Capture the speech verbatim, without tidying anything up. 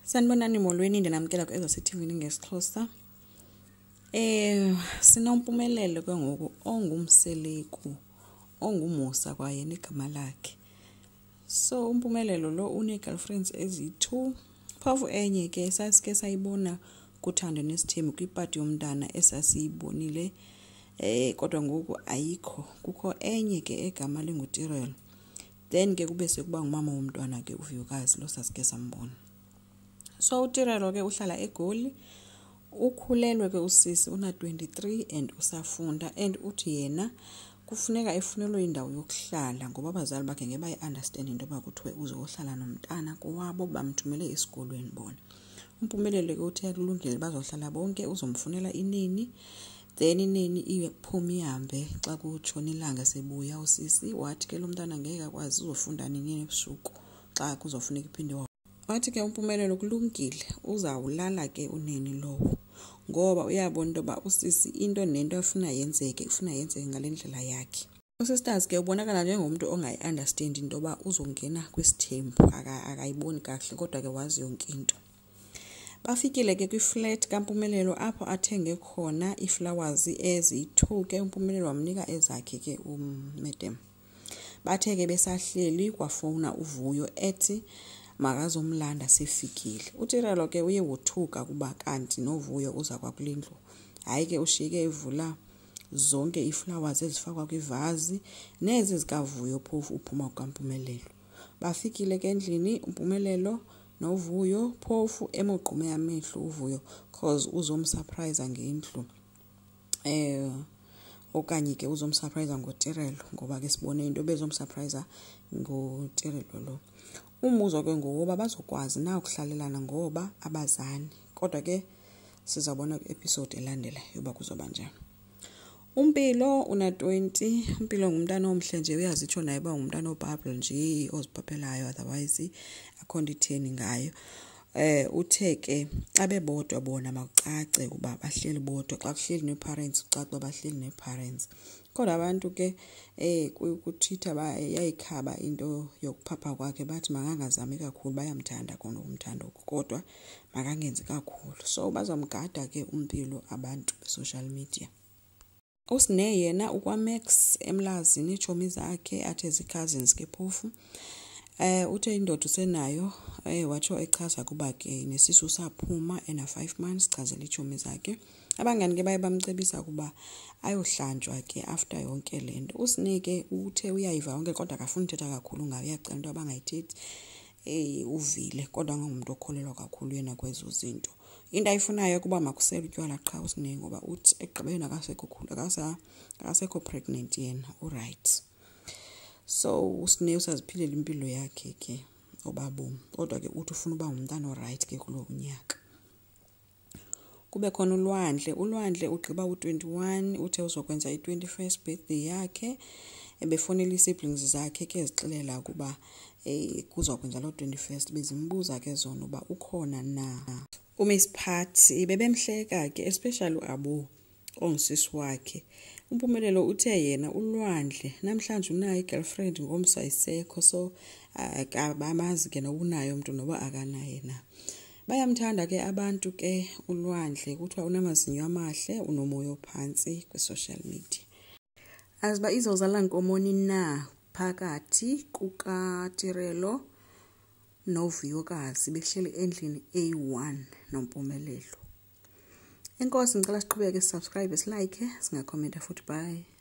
Sanibonani molweni ndinamkela ku ezasithingini ngesixhosa. Eh sinompumelelo ke ngoku ongumseleku ongumusa kwaye negama lakhe. So umpumelelo lo une girlfriends ezi-two. Phofu enye ke sasike sayibona kuthando nesithembu kwipati yomntana esasiyibonile eh kodwa ngoku ayikho. Kukho enye ke egama linguTirelo. Then ke kube sekuba ngumama womntwana ke uVuyukazi lo sasike sambona. So uTirelo ke uhlala eGoli, ukhulelwe ke usisi una twenty-three and usafunda and uthi yena kufuneka efunelwe indawo yokuhlala ngoba abazali bakhe ngeke bayi-understand into yoba kuthiwe uzohlala nomntana kowabo bamthumele esikolweni bona. Umpumelelo ke uthe kulungile bazohlala bonke, uzomfunela inini, then inini iphuma ihambe xa kutshona ilanga sebuya usisi. Wathi ke lo mntana ngeke akwazi uzofunda nini ebusuku xa kuzofuneka iphinde wathi ke umpumelelo kulungile uzawulala ke unini lowo ngoba uyabona into ba usisi into nento efuna yenzeke ufuna yenzeke ngalendlela yakhe. Usisters ke ubonakala njengomuntu ongayi-understand into ba uzongena kwisithembu akayiboni kahle kodwa ke wazi yonke into. Bafikile ke kwi-flat kaMpumelelo apho athenge khona iflowers ezi-two ke uMpumelelo wamnika ezakhe ke uMadam. Bathe ke besahleli kwafona uVuyo ethi makazomlanda sefikile. uTirelo ke uye wothuka kuba kanti noVuyo uza kwakulindlu. Hayi ke ushiyeke evula zonke iflowers ezifakwa kwivazi nezi zikaVuyo phofu uphuma kwaMpumelelo. Bafikile ke endlini uMpumelelo noVuyo phofu emogqume amehlo uVuyo cause uzomsurprise ngendlu. Eh okanye ke uzomsurprise ngoTirelo ngoba ke sibone into bezomsurprise ngoTirelo lo. Umuzo ke ngoba bazokwazi na ukuhlalelana ngoba abazani. Kodwa ke sizabona ku-episode elandela yoba kuzoba njani. Umpilo una twenty, Umpilo ngumntana omhle nje uyazitsho naye ba ngumntana oBible nje oziphaphelayo otherwise akhonto itheni ngayo. Eh uthe ke abebodwa bona makucace kuba bahleli bodwa xa kuhleli neparents ucace bahleli neparents. Kodwa abantu ke eh kuthitha bayayikhaba into yokuphapha kwakhe bathi makangazami kakhulu bayamthanda khona umthando kodwa makangenzi kakhulu. So bazamgada ke umpilo abantu be-social media. Usine yena ukwaMax emlazini ichomi zakhe athe zi-cousins ke phofu. Eh uthe indoda usenayo eh watsho echaza kuba ke nesisu saphuma ena five months chazela ichomi zakhe. Abangani ke baye bamcebisa kuba ayohlanjwa ke after yonke lento. Usinike uthe uyayiva yonke kodwa akafuni uthetha kakhulu ngayo, uyacela into abangayithethi eh uvile kodwa ngumuntu okholelwa kakhulu yena kwezo zinto. Into ayifunayo kuba makusele utywala qha usinike ngoba uthi egqibeni akasekho khulu akasa akasekho pregnant yena alright. So usine usaziphilela impilo yakhe ke obabomu kodwa ke uthi ufuna uba ngumntana oright ke kulo nyaka. Kube khona uLwandle, uLwandle ugqiba u-twenty-one uthe uzokwenza i-twenty-first birthday yakhe ebefonela i-siblings zakhe ke ezixelela kuba eh kuzokwenza lo twenty-first bezimbuza ke zona uba ukhona na. uMiss Phathi bebemhleka ke especially uAbu ongisisi wakhe. Umpumelelo uthe yena uLwandle namhlanje unayo igirlfriend ngomsa isekho so akabamazi ke nokunayo umuntu noba akanaye na. Bayamthanda ke abantu ke uLwandle kuthiwa unamazinyo amahle unomoya ophansi kwi-social media. Aziba izozala nkomoni na phakathi kukaTirelo noVuyukazi behleli endlini A one noMpumelelo. Enkosi ngicela siqhubeke subscribe silike singakhomenta futhi bye.